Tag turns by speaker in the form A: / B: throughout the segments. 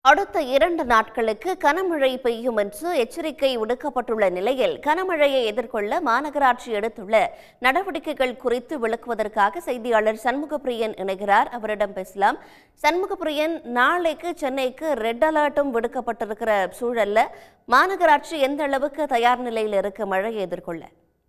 A: அடுத்த 2 நாட்களுக்கு கனமழை பெய்யும் என்று எச்சரிக்கை விடுக்கப்பட்டுள்ள நிலையில் கனமழையை எதிர்கொள்ள மாநகராட்சி எடுத்துள்ள நடவடிக்கைகள் குறித்து விளக்குவதற்காக செய்தியாளர் சண்முகப்பிரியன் இணைகிறார். அவரிடம் பேசலாம். சண்முகப்பிரியன், நாளைக்கு சென்னைக்கு ரெட் அலர்ட்டும் விடுக்கப்பட்டிருக்கிற சூழல்ல மாநகராட்சி எந்த அளவுக்கு தயார் நிலையில் இருக்கு மழையை எதிர்கொள்ள?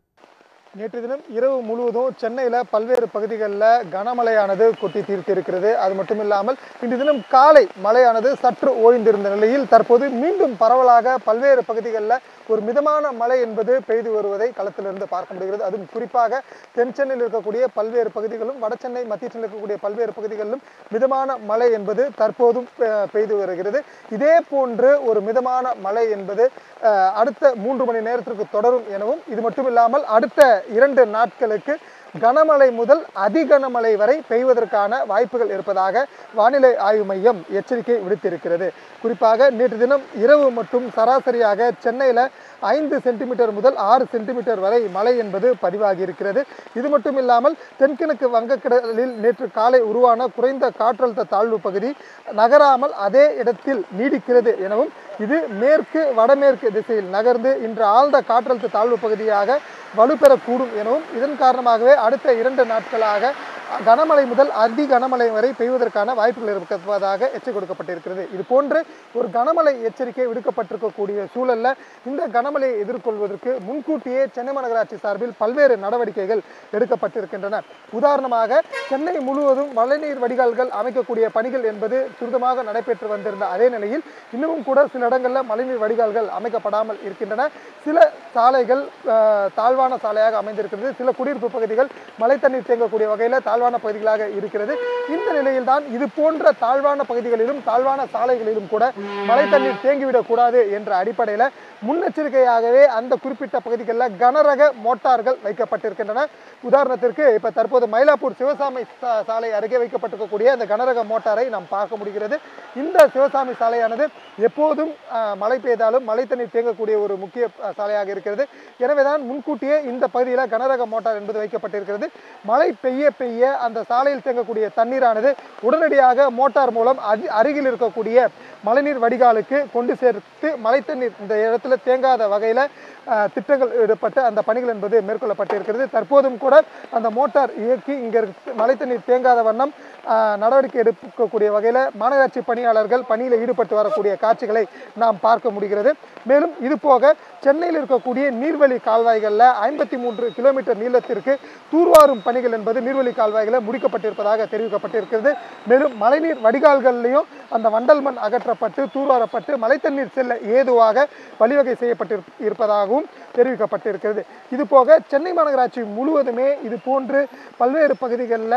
B: நேற்று தினம் இரவு முழுவதும் சென்னையில் பல்வேறு பகுதிகளில் கனமழையானது கொட்டி தீர்த்திருக்கிறது. அது மட்டும் இல்லாமல் இன்று தினம் காலை மழையானது சற்று ஓய்ந்திருந்த நிலையில் தற்போது மீண்டும் பரவலாக பல்வேறு பகுதிகளில் ஒரு மிதமான மழை என்பது பெய்து வருவதை களத்திலிருந்து பார்க்க முடிகிறது. அதுவும் குறிப்பாக தென் சென்னையில் இருக்கக்கூடிய பல்வேறு பகுதிகளும் வட சென்னை மத்திய சென்னையில் இருக்கக்கூடிய பல்வேறு பகுதிகளிலும் மிதமான மழை என்பது தற்போதும் பெய்து வருகிறது. இதே போன்று ஒரு மிதமான மழை என்பது அடுத்த 3 மணி நேரத்திற்கு தொடரும் எனவும், இது மட்டும் இல்லாமல் அடுத்த 2 நாட்களுக்கு கனமழை முதல் அதிகனமழை வரை பெய்வதற்கான வாய்ப்புகள் இருப்பதாக வானிலை ஆய்வு மையம் எச்சரிக்கை விடுத்திருக்கிறது. குறிப்பாக நேற்று தினம் இரவு மட்டும் சராசரியாக சென்னையில் 5 சென்டிமீட்டர் முதல் 6 சென்டிமீட்டர் வரை மழை என்பது பதிவாகி இருக்கிறது. இது மட்டும் இல்லாமல் தென்கிழக்கு வங்கக்கடலில் நேற்று காலை உருவான குறைந்த காற்றழுத்த தாழ்வு பகுதி நகராமல் அதே இடத்தில் நீடிக்கிறது எனவும், இது மேற்கு வடமேற்கு திசையில் நகர்ந்து இன்று ஆழ்ந்த காற்றழுத்த தாழ்வு பகுதியாக வலுப்பெறக்கூடும் எனவும், இதன் காரணமாகவே அடுத்த 2 நாட்களாக கனமழை முதல் அதி கனமழை வரை பெய்வதற்கான வாய்ப்புகள் இருப்பதாக எச்சரிக்கை கொடுக்கப்பட்டிருக்கிறது. இது போன்று ஒரு கனமழை எச்சரிக்கை விடுக்கப்பட்டிருக்கக்கூடிய சூழல்ல இந்த கனமழையை எதிர்கொள்வதற்கு முன்கூட்டியே சென்னை மாநகராட்சி சார்பில் பல்வேறு நடவடிக்கைகள் எடுக்கப்பட்டிருக்கின்றன. உதாரணமாக சென்னை முழுவதும் மழைநீர் வடிகால்கள் அமைக்கக்கூடிய பணிகள் என்பது துரிதமாக நடைபெற்று வந்திருந்த அதே நிலையில் இன்னமும் கூட சில இடங்களில் மழைநீர் வடிகால்கள் அமைக்கப்படாமல் இருக்கின்றன. சில சாலைகள் தாழ்வான சாலையாக அமைந்திருக்கிறது. சில குடியிருப்பு பகுதிகள் மழை தண்ணீர் தேங்கக்கூடிய வகையில் தாழ்வான பகுதிகளாக இருக்கிறது. இந்த நிலையில் தான் இது போன்ற தாழ்வான பகுதிகளிலும் தாழ்வான சாலைகளிலும் கூட மழை தண்ணீர் தேங்கிவிடக் கூடாது என்ற அடிப்படையில் முன்னெச்சரிக்கையாகவே அந்த குறிப்பிட்ட பகுதிகளில் கனரக மோட்டார்கள் வைக்கப்பட்டிருக்கின்றன. உதாரணத்திற்கு இப்ப தற்போது மயிலாப்பூர் சிவசாமி சாலை அருகே வைக்கப்பட்டிருக்கக்கூடிய அந்த கனரக மோட்டாரை நாம் பார்க்க முடிகிறது. இந்த சிவசாமி சாலையானது எப்போதும் மழை பெய்தாலும் மழை தண்ணீர் தேங்கக்கூடிய ஒரு முக்கிய சாலையாக இருக்கிறது. எனவேதான் முன்கூட்டியே இந்த பகுதியில் கனரக மோட்டார் என்பது வைக்கப்பட்டிருக்கிறது. மழை பெய்ய பெய்ய அந்த சாலையில் தேங்கக்கூடிய தண்ணீரானது உடனடியாக மோட்டார் மூலம் அருகில் இருக்கக்கூடிய மழைநீர் வடிகாலுக்கு கொண்டு சேர்த்து மழை தண்ணீர் இந்த இடத்துல தேங்காத வகையில் திட்டங்கள் இடப்பட்டு அந்த பணிகள் என்பது மேற்கொள்ளப்பட்டிருக்கிறது. தற்போதும் கூட அந்த மோட்டார் இயக்கி இங்கே மழை தண்ணீர் தேங்காத வண்ணம் நடவடிக்கை எடுக்கக்கூடிய வகையில் மாநகராட்சி பணியாளர்கள் பணியில் ஈடுபட்டு வரக்கூடிய காட்சிகளை நாம் பார்க்க முடிகிறது. மேலும் இது போக சென்னையில் இருக்கக்கூடிய நீர்வழி கால்வாய்களில் 53 கிலோமீட்டர் நீளத்திற்கு தூர்வாரும் பணிகள் என்பது நீர்வழி கால்வாய்களில் முடிக்கப்பட்டிருப்பதாக தெரிவிக்கப்பட்டிருக்கிறது. மேலும் மழைநீர் வடிகால்களிலையும் அந்த வண்டல் மண் அகற்றப்பட்டு தூர்வாரப்பட்டு மழை தண்ணீர் செல்ல ஏதுவாக வழிவகை செய்யப்பட்டிருப்பதாகவும் தெரிவிக்கப்பட்டிருக்கிறது. இது போக சென்னை மாநகராட்சி முழுவதுமே இது போன்று பல்வேறு பகுதிகளில்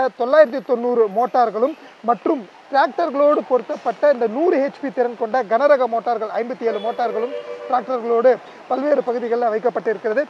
B: 990 மோட்டார்களும் மற்றும் டிராக்டர்களோடு பொருத்தப்பட்ட இந்த 100 HP திறன் கொண்ட கனரக மோட்டார்கள் 57 மோட்டார்களும் டிராக்டர்களோடு பல்வேறு பகுதிகளில் வைக்கப்பட்டிருக்கிறது.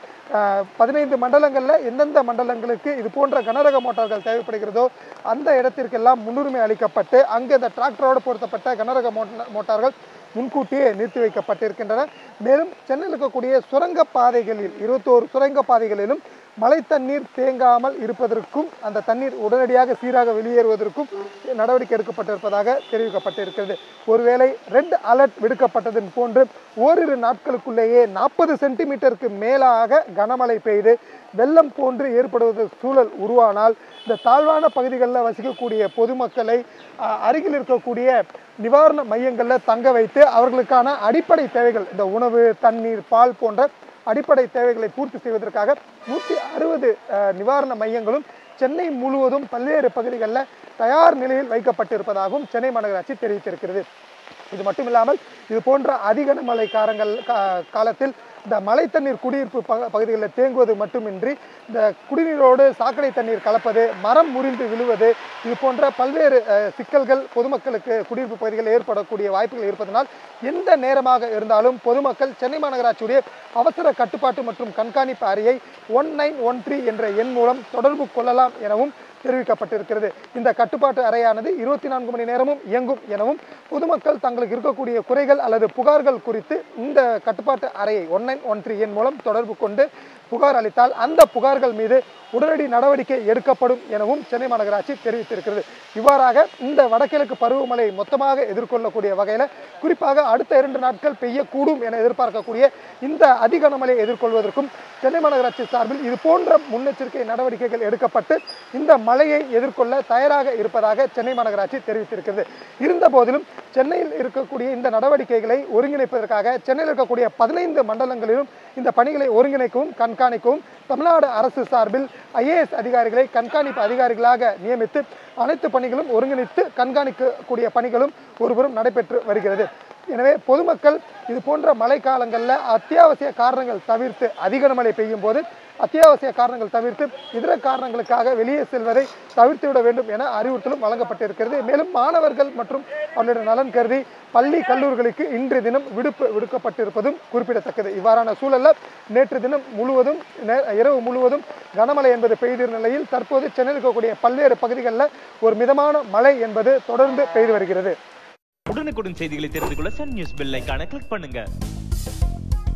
B: 15 மண்டலங்களில் எந்தெந்த மண்டலங்களுக்கு இது போன்ற கனரக மோட்டார்கள் தேவைப்படுகிறதோ அந்த இடத்திற்கெல்லாம் முன்னுரிமை அளிக்கப்பட்டு அங்கு அந்த டிராக்டரோடு பொருத்தப்பட்ட கனரக மோட்டார்கள் முன்கூட்டியே நிறுத்தி வைக்கப்பட்டிருக்கின்றன. மேலும் சென்னையில் இருக்கக்கூடிய சுரங்க பாதைகளில் 21 சுரங்க பாதைகளிலும் மழை தண்ணீர் தேங்காமல் இருப்பதற்கும் அந்த தண்ணீர் உடனடியாக சீராக வெளியேறுவதற்கும் நடவடிக்கை எடுக்கப்பட்டிருப்பதாக தெரிவிக்கப்பட்டிருக்கிறது. ஒருவேளை ரெட் அலர்ட் விடுக்கப்பட்டதன் போன்று ஓரிரு நாட்களுக்குள்ளேயே 40 சென்டிமீட்டருக்கு மேலாக கனமழை பெய்து வெள்ளம் போன்று ஏற்படுவது சூழல் உருவானால் இந்த தாழ்வான பகுதிகளில் வசிக்கக்கூடிய பொதுமக்களை அருகில் இருக்கக்கூடிய நிவாரண மையங்களில் தங்க வைத்து அவர்களுக்கான அடிப்படை தேவைகள் இந்த உணவு, தண்ணீர், பால் போன்ற அடிப்படை தேவைகளை பூர்த்தி செய்வதற்காக 160 நிவாரண மையங்களும் சென்னை முழுவதும் பல்வேறு பகுதிகளில் தயார் நிலையில் வைக்கப்பட்டிருப்பதாகவும் சென்னை மாநகராட்சி தெரிவித்திருக்கிறது. இது மட்டுமில்லாமல் இது போன்ற அதிகனமழை காலத்தில் இந்த மழை தண்ணீர் குடியிருப்பு பகுதிகளில் தேங்குவது மட்டுமின்றி இந்த குடிநீரோடு சாக்கடை தண்ணீர் கலப்பது, மரம் முறிந்து விழுவது, இது போன்ற பல்வேறு சிக்கல்கள் பொதுமக்களுக்கு குடியிருப்பு பகுதிகளில் ஏற்படக்கூடிய வாய்ப்புகள் இருப்பதனால் எந்த நேரமாக இருந்தாலும் பொதுமக்கள் சென்னை மாநகராட்சியுடைய அவசர கட்டுப்பாட்டு மற்றும் கண்காணிப்பு அறையை 1913 என்ற எண் மூலம் தொடர்பு கொள்ளலாம் எனவும் தெரிவிக்கப்பட்டிருக்கிறது. இந்த கட்டுப்பாட்டு அறையானது 24 மணி நேரமும் இயங்கும் எனவும், பொதுமக்கள் தங்களுக்கு இருக்கக்கூடிய குறைகள் அல்லது புகார்கள் குறித்து இந்த கட்டுப்பாட்டு அறையை 1913 எண் மூலம் தொடர்பு கொண்டு புகார் அளித்தால் அந்த புகார்கள் மீது உடனடி நடவடிக்கை எடுக்கப்படும் எனவும் சென்னை மாநகராட்சி தெரிவித்திருக்கிறது. இவ்வாறாக இந்த வடகிழக்கு பருவமழை மொத்தமாக எதிர்கொள்ளக்கூடிய வகையில் குறிப்பாக அடுத்த 2 நாட்கள் பெய்யக்கூடும் என எதிர்பார்க்கக்கூடிய இந்த அதிகனமழையை எதிர்கொள்வதற்கும் சென்னை மாநகராட்சி சார்பில் இது போன்ற முன்னெச்சரிக்கை நடவடிக்கைகள் எடுக்கப்பட்டு இந்த மழையை எதிர்கொள்ள தயாராக இருப்பதாக சென்னை மாநகராட்சி தெரிவித்திருக்கிறது. இருந்த போதிலும் சென்னையில் இருக்கக்கூடிய இந்த நடவடிக்கைகளை ஒருங்கிணைப்பதற்காக சென்னையில் இருக்கக்கூடிய 15 மண்டலங்களிலும் இந்த பணிகளை ஒருங்கிணைக்கவும் கண்காணிக்கவும் தமிழ்நாடு அரசு சார்பில் IAS அதிகாரிகளை கண்காணிப்பு அதிகாரிகளாக நியமித்து அனைத்து பணிகளும் ஒருங்கிணைத்து கண்காணிக்கக்கூடிய பணிகளும் ஒருபுறம் நடைபெற்று வருகிறது. எனவே பொதுமக்கள் இது போன்ற மழை காலங்களில் அத்தியாவசிய காரணங்கள் தவிர்த்து அதிக மழை பெய்யும் போது அத்தியாவசிய காரணங்கள் தவிர்த்து இதர காரணங்களுக்காக வெளியே செல்வதை தவிர்த்து விட வேண்டும் என அறிவுறுத்தலும் வழங்கப்பட்டிருக்கிறது. மேலும் மாணவர்கள் மற்றும் அவர்களுடைய நலன் கருதி பள்ளி கல்லூரிகளுக்கு இன்றைய தினம் விடுப்பு விடுக்கப்பட்டிருப்பதும் குறிப்பிடத்தக்கது. இவ்வாறான சூழலில் நேற்று தினம் முழுவதும் இரவு முழுவதும் கனமழை என்பது பெய்திருந்த நிலையில் தற்போது சென்னையில் இருக்கக்கூடிய பல்வேறு பகுதிகளில் ஒரு மிதமான மழை என்பது தொடர்ந்து பெய்து வருகிறது.
C: உடனுக்குடன் செய்திகளை தெரிந்து கொள்ள சன் நியூஸ் பெல் ஐகானை கிளிக் பண்ணுங்க.